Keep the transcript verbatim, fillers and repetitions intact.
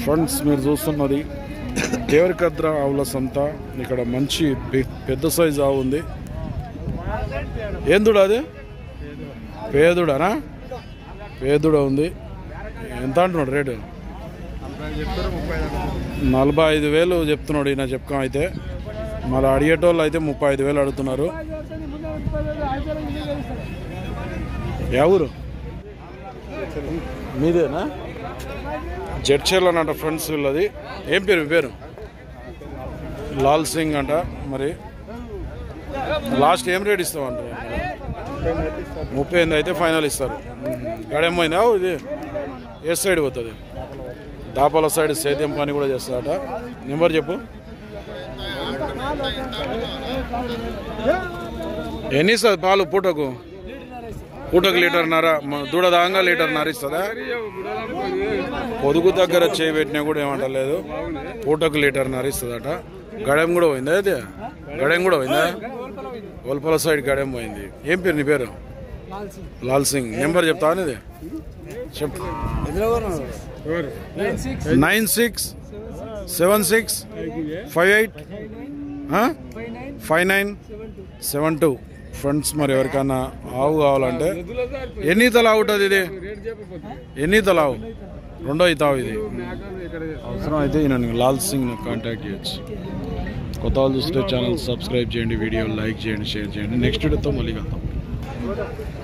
Friends మీరు చూస్తున్నది దేవరకద్ర ఆవుల సంత. ఇక్కడ మంచి పెద్ద సైజు ఆవు ఉంది. ఏందుడా అది? పేదుడానా? పేదుడ ఉంది. ఎంత అంటున్నాడు రేటు? నలభై ఐదు వేలు చెప్తున్నాడు ఈయన చెప్పుకో. అయితే మళ్ళీ అడిగేటోళ్ళు అయితే ముప్పై ఐదు వేలు అడుగుతున్నారు. ఎవరు మీదేనా? జడ్చర్ల అంట ఫ్రెండ్స్ వీళ్ళది. ఏం పేరు మీ పేరు? లాల్ సింగ్ అంట. మరి లాస్ట్ ఏం రేట్ ఇస్తామంట? ముప్పై ఎనిమిది అయితే ఫైనల్ ఇస్తారు. గడేమైందా ఇది? ఏ సైడ్ పోతుంది? దాపాల సైడ్ సేద్యం పని కూడా చేస్తారట. నెంబర్ చెప్పు. ఎన్ని ఇస్తుంది పాలు పూటకు? పూటకు లీటర్ నర, దూడ దాంగా లీటర్ నర ఇస్తుందా? పొదుగు దగ్గర చేయబెట్టినా కూడా ఏమంటలేదు. పూటకు లీటర్ నర ఇస్తుందట. గడెం కూడా పోయిందా? అయితే గడెం కూడా పోయిందా? ఒల్పల సైడ్ గడెం పోయింది. ఏం పేరు నీ పేరు? లాల్ సింగ్. నెంబర్ చెప్తా అనేది చెప్పు. Nine six seven six five eight five nine seven two. Friends మరి ఎవరికైనా ఆవు కావాలంటే ఎన్ని ఈతలు ఆవు ఉంటుంది ఇది? ఎన్ని ఈతలు ఆవు? రెండో ఈత ఆవు ఇది. అవసరం అయితే ఈయన లాల్ సింగ్ కాంటాక్ట్ చేయొచ్చు. కొత్త వాళ్ళు చూస్తే ఛానల్ సబ్స్క్రైబ్ చేయండి, వీడియో లైక్ చేయండి, షేర్ చేయండి. నెక్స్ట్ వీడియోతో మళ్ళీ కలుద్దాం.